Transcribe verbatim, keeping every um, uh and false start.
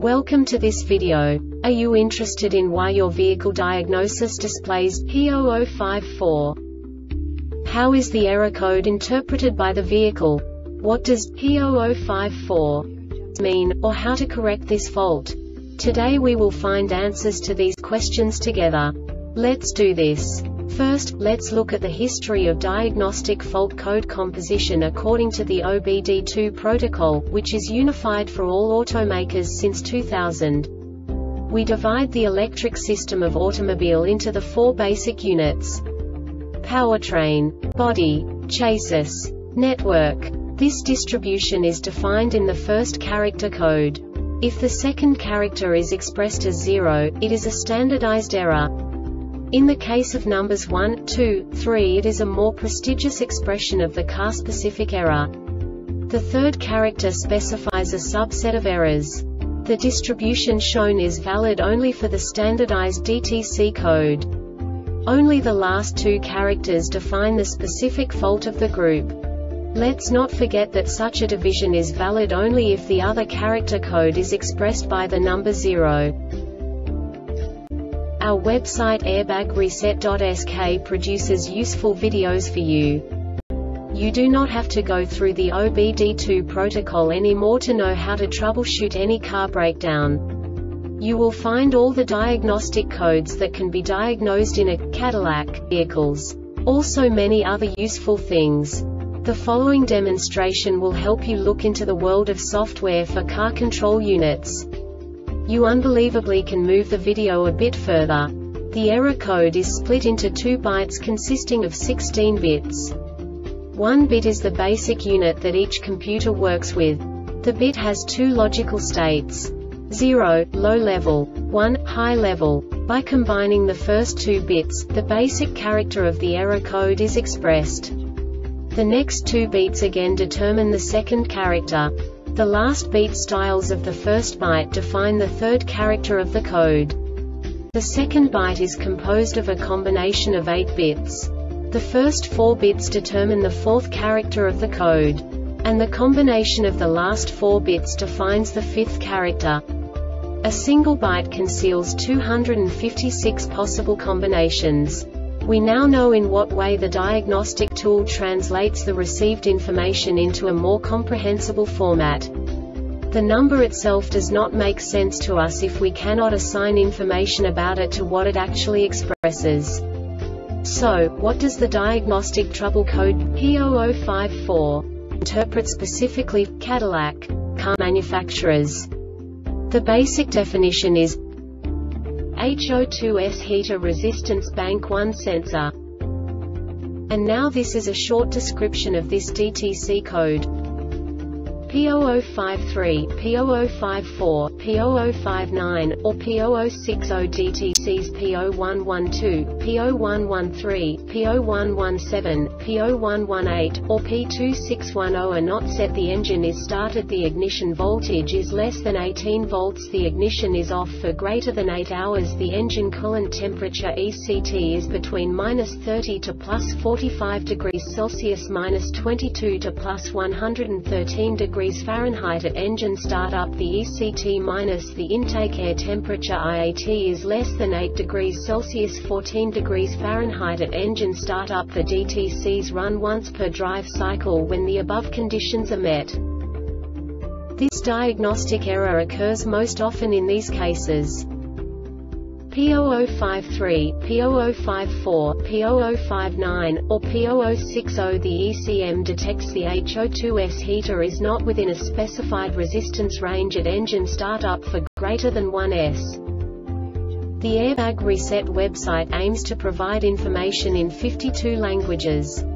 Welcome to this video. Are you interested in why your vehicle diagnosis displays P zero zero five four? How is the error code interpreted by the vehicle? What does P zero zero five four mean, or how to correct this fault? Today we will find answers to these questions together. Let's do this. First, let's look at the history of diagnostic fault code composition according to the O B D two protocol, which is unified for all automakers since two thousand. We divide the electric system of automobile into the four basic units: powertrain, body, chassis, network. This distribution is defined in the first character code. If the second character is expressed as zero, it is a standardized error. In the case of numbers one, two, three, it is a more prestigious expression of the car-specific error. The third character specifies a subset of errors. The distribution shown is valid only for the standardized D T C code. Only the last two characters define the specific fault of the group. Let's not forget that such a division is valid only if the other character code is expressed by the number zero. Our website airbag reset dot S K produces useful videos for you. You do not have to go through the O B D two protocol anymore to know how to troubleshoot any car breakdown. You will find all the diagnostic codes that can be diagnosed in a Cadillac vehicles. Also many other useful things. The following demonstration will help you look into the world of software for car control units. You unbelievably can move the video a bit further. The error code is split into two bytes consisting of sixteen bits. One bit is the basic unit that each computer works with. The bit has two logical states: zero, low level, one, high level. By combining the first two bits, the basic character of the error code is expressed. The next two beats again determine the second character. The last beat styles of the first byte define the third character of the code. The second byte is composed of a combination of eight bits. The first four bits determine the fourth character of the code. And the combination of the last four bits defines the fifth character. A single byte conceals two hundred fifty-six possible combinations. We now know in what way the diagnostic tool translates the received information into a more comprehensible format. The number itself does not make sense to us if we cannot assign information about it to what it actually expresses. So, what does the diagnostic trouble code P zero zero five four interpret specifically for Cadillac car manufacturers? The basic definition is H O two S heater resistance bank one sensor. And now this is a short description of this D T C code. P zero zero five three, P zero zero five four, P zero zero five nine, or P zero zero six zero D T Cs P zero one one two, P zero one one three, P zero one one seven, P zero one one eight, or P two six one zero are not set. The engine is started. The ignition voltage is less than eighteen volts. The ignition is off for greater than eight hours. The engine coolant temperature E C T is between minus thirty to plus forty-five degrees Celsius, minus twenty-two to plus one hundred thirteen degrees Fahrenheit. At engine startup, the E C T minus the intake air temperature I A T is less than eight degrees Celsius, fourteen degrees Fahrenheit. At engine startup, the D T Cs run once per drive cycle when the above conditions are met. This diagnostic error occurs most often in these cases: P zero zero five three, P zero zero five four, P zero zero five nine, or P zero zero six zero. The E C M detects the H O two S heater is not within a specified resistance range at engine startup for greater than one S. The Airbag Reset website aims to provide information in fifty-two languages.